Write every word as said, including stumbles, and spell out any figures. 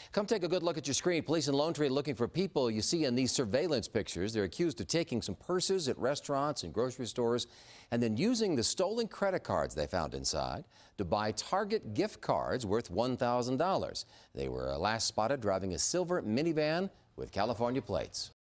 Come take a good look at your screen. Police in Lone Tree looking for people you see in these surveillance pictures. They're accused of taking some purses at restaurants and grocery stores and then using the stolen credit cards they found inside to buy Target gift cards worth one thousand dollars. They were last spotted driving a silver minivan with California plates.